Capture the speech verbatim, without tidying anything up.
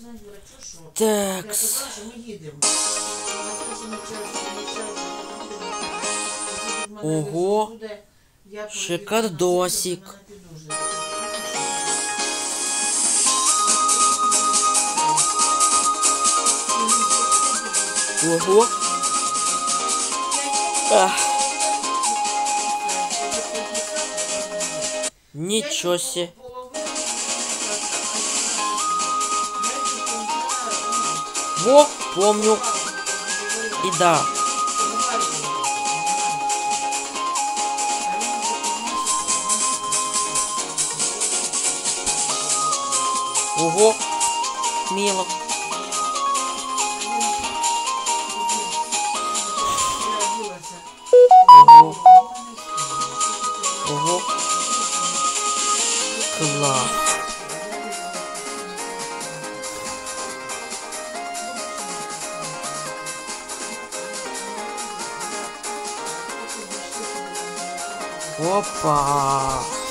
Такс. Ого. Шикардосик. Ого. Ах. Ничего себе. Во, помню. И да. Ого. Мило. Ого. Ого. Класс. Опа.